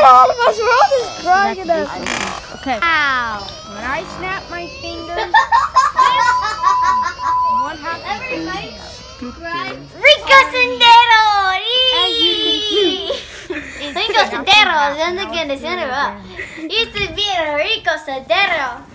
allemaal zo. Wat is crying at us? Okay. Ow. When I snap my fingers, what happens? Rico Sendero! As you can see. Rico Sendero! ¿De dónde quién es? Used to be a Rico Sendero.